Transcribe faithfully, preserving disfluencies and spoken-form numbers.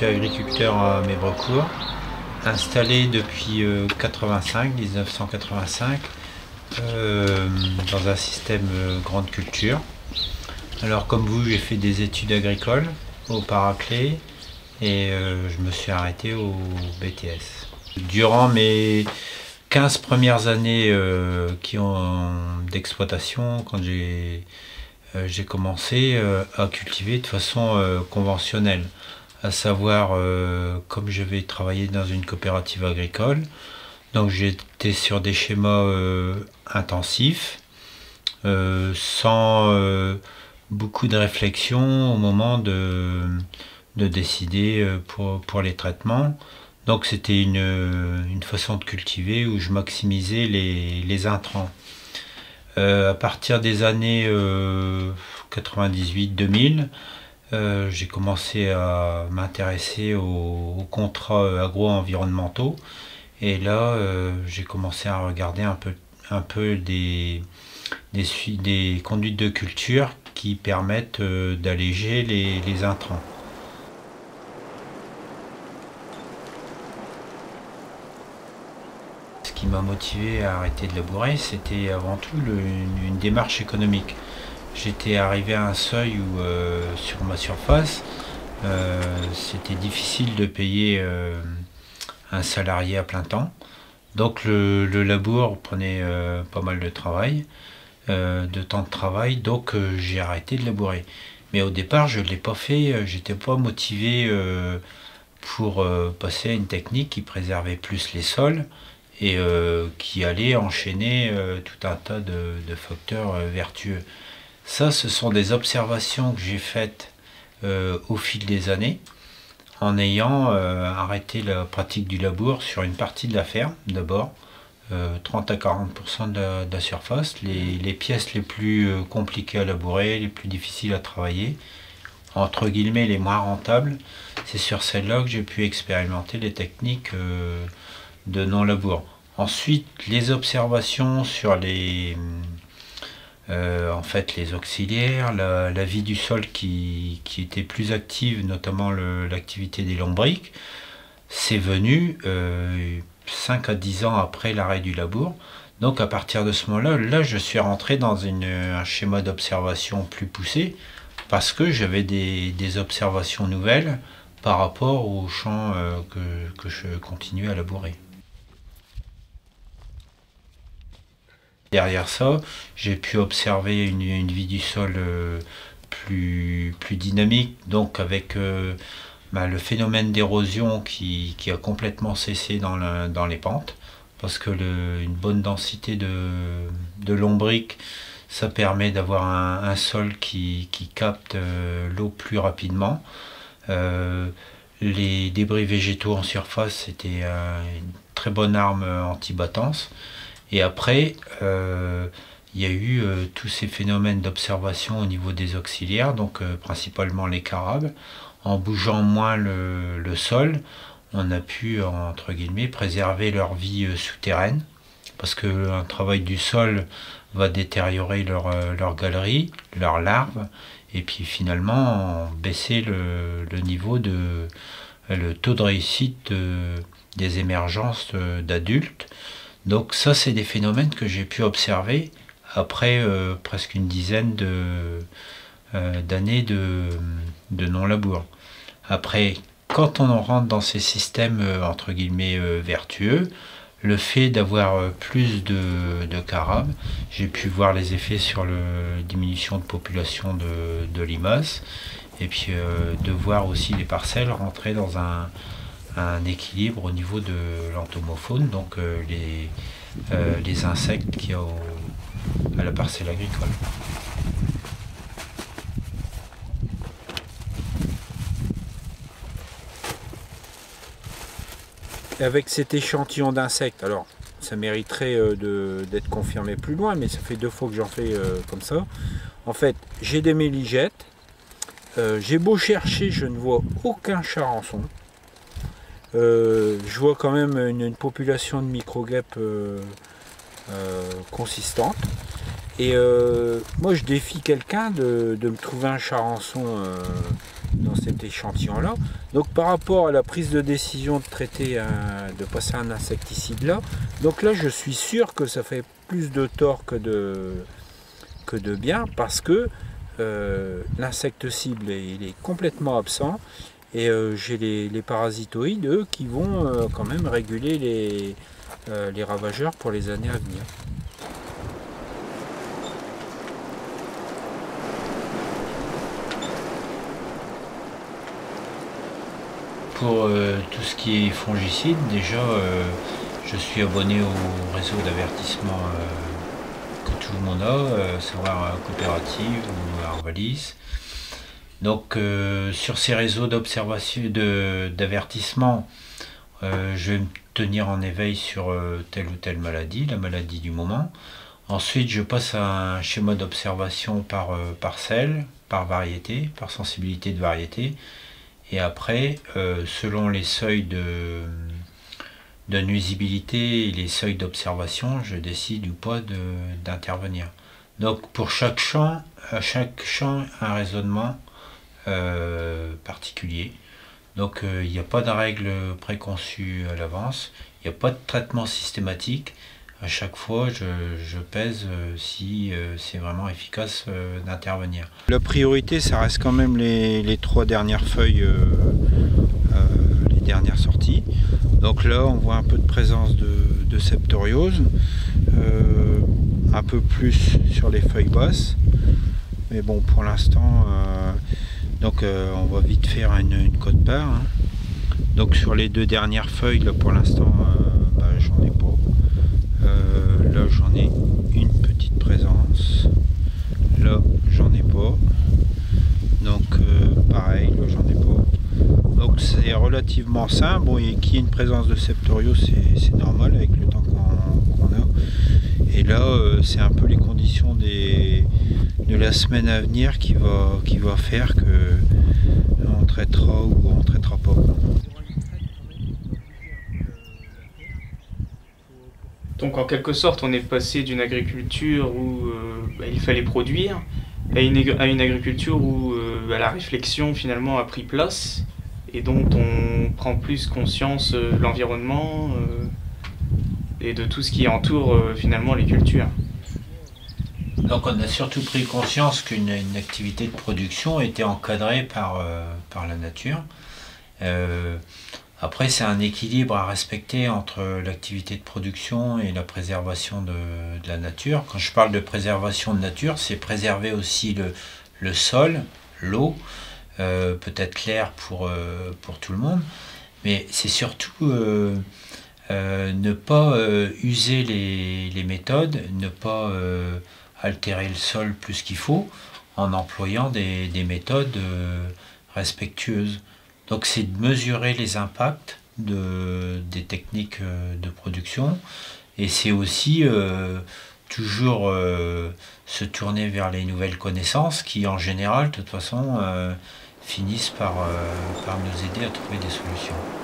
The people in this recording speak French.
suis agriculteur à Mébrecourt, installé depuis euh, quatre-vingt-cinq, mille neuf cent quatre-vingt-cinq, euh, dans un système euh, grande culture. Alors comme vous, j'ai fait des études agricoles au Paraclet et euh, je me suis arrêté au B T S. Durant mes quinze premières années euh, qui ont d'exploitation, quand j'ai euh, j'ai commencé euh, à cultiver de façon euh, conventionnelle, à savoir euh, comme je vais travailler dans une coopérative agricole, donc j'étais sur des schémas euh, intensifs, euh, sans euh, beaucoup de réflexion au moment de, de décider pour, pour les traitements. Donc c'était une, une façon de cultiver où je maximisais les, les intrants. Euh, à partir des années euh, quatre-vingt-dix-huit deux mille, euh, j'ai commencé à m'intéresser aux, aux contrats agro-environnementaux. Et là, euh, j'ai commencé à regarder un peu, un peu des, des, des conduites de culture qui permettent euh, d'alléger les, les intrants. Ce qui m'a motivé à arrêter de labourer, c'était avant tout le, une, une démarche économique. J'étais arrivé à un seuil où, euh, sur ma surface, euh, c'était difficile de payer euh, un salarié à plein temps. Donc le, le labour prenait euh, pas mal de travail, euh, de temps de travail, donc euh, j'ai arrêté de labourer. Mais au départ, je ne l'ai pas fait, euh, j'étais pas motivé euh, pour euh, passer à une technique qui préservait plus les sols et euh, qui allait enchaîner euh, tout un tas de, de facteurs euh, vertueux. Ça, ce sont des observations que j'ai faites euh, au fil des années, en ayant euh, arrêté la pratique du labour sur une partie de la ferme, d'abord, euh, trente à quarante pour cent de la, de la surface, les, les pièces les plus euh, compliquées à labourer, les plus difficiles à travailler, entre guillemets les moins rentables, c'est sur celles-là que j'ai pu expérimenter les techniques euh, de non-labour. Ensuite, les observations sur les, euh, en fait, les auxiliaires, la, la vie du sol qui, qui était plus active, notamment l'activité des lombrics, c'est venu euh, cinq à dix ans après l'arrêt du labour. Donc à partir de ce moment-là, là, je suis rentré dans une, un schéma d'observation plus poussé parce que j'avais des, des observations nouvelles par rapport aux champs euh, que, que je continue à labourer. Derrière ça, j'ai pu observer une, une vie du sol euh, plus, plus dynamique, donc avec euh, bah, le phénomène d'érosion qui, qui a complètement cessé dans, le, dans les pentes, parce que le, une bonne densité de, de lombric, ça permet d'avoir un, un sol qui, qui capte euh, l'eau plus rapidement. Euh, les débris végétaux en surface, c'était euh, une très bonne arme anti-battance. Et après, euh, il y a eu euh, tous ces phénomènes d'observation au niveau des auxiliaires, donc euh, principalement les carabes. En bougeant moins le, le sol, on a pu, entre guillemets, préserver leur vie euh, souterraine, parce qu'un travail du sol va détériorer leur, euh, leur galerie, leurs larves, et puis finalement baisser le, le niveau de, le taux de réussite de, des émergences euh, d'adultes. Donc ça, c'est des phénomènes que j'ai pu observer après euh, presque une dizaine de, euh, d'années de, de non-labour. Après, quand on rentre dans ces systèmes euh, entre guillemets euh, vertueux, le fait d'avoir euh, plus de, de carabes, j'ai pu voir les effets sur la diminution de population de, de limaces, et puis euh, de voir aussi les parcelles rentrer dans un un équilibre au niveau de l'entomofaune, donc euh, les, euh, les insectes qu'il y a au, à la parcelle agricole. Avec cet échantillon d'insectes, alors ça mériterait euh, d'être confirmé plus loin, mais ça fait deux fois que j'en fais euh, comme ça. En fait, j'ai des méligettes, euh, j'ai beau chercher, je ne vois aucun charançon. Euh, je vois quand même une, une population de micro-guêpes euh, euh, consistante. Et euh, moi je défie quelqu'un de, de me trouver un charançon euh, dans cet échantillon-là. Donc par rapport à la prise de décision de traiter, un, de passer un insecticide là, donc là je suis sûr que ça fait plus de tort que de, que de bien, parce que euh, l'insecte cible il est complètement absent, et euh, j'ai les, les parasitoïdes, eux, qui vont euh, quand même réguler les, euh, les ravageurs pour les années à venir. Pour euh, tout ce qui est fongicide, déjà, euh, je suis abonné au réseau d'avertissement euh, que tout le monde a, euh, savoir Coopérative ou Arvalis. Donc, euh, sur ces réseaux d'observation, d'avertissement, euh, je vais me tenir en éveil sur euh, telle ou telle maladie, la maladie du moment. Ensuite, je passe à un schéma d'observation par euh, parcelle, par variété, par sensibilité de variété. Et après, euh, selon les seuils de, de nuisibilité et les seuils d'observation, je décide ou pas d'intervenir. Donc pour chaque champ, à chaque champ, un raisonnement euh, particulier. Donc il n'y a pas de règle préconçue à l'avance, il n'y a pas de traitement systématique. À chaque fois, je, je pèse euh, si euh, c'est vraiment efficace euh, d'intervenir. La priorité, ça reste quand même les, les trois dernières feuilles, euh, euh, les dernières sorties. Donc là, on voit un peu de présence de, de septoriose, euh, un peu plus sur les feuilles basses. Mais bon, pour l'instant, euh, donc euh, on va vite faire une, une quote-part. Hein. Donc sur les deux dernières feuilles, là pour l'instant, euh, bah, j'en ai pas. Euh, là j'en ai une petite présence, là j'en ai pas, donc euh, pareil, là j'en ai pas. Donc c'est relativement simple. Bon, et qu'il y ait une présence de septoriose, c'est normal avec le temps qu'on qu'on a. Et là euh, c'est un peu les conditions des, de la semaine à venir qui va, qui va faire que on traitera ou on traitera pas. Donc en quelque sorte, on est passé d'une agriculture où euh, bah, il fallait produire à une, à une agriculture où euh, bah, la réflexion finalement a pris place et dont on prend plus conscience euh, de l'environnement euh, et de tout ce qui entoure euh, finalement les cultures. Donc on a surtout pris conscience qu'une une activité de production était encadrée par, euh, par la nature. Euh, Après, c'est un équilibre à respecter entre l'activité de production et la préservation de, de la nature. Quand je parle de préservation de nature, c'est préserver aussi le, le sol, l'eau, euh, peut-être l'air pour, euh, pour tout le monde, mais c'est surtout euh, euh, ne pas euh, user les, les méthodes, ne pas euh, altérer le sol plus qu'il faut en employant des, des méthodes euh, respectueuses. Donc c'est de mesurer les impacts de, des techniques de production, et c'est aussi euh, toujours euh, se tourner vers les nouvelles connaissances qui en général de toute façon euh, finissent par, euh, par nous aider à trouver des solutions.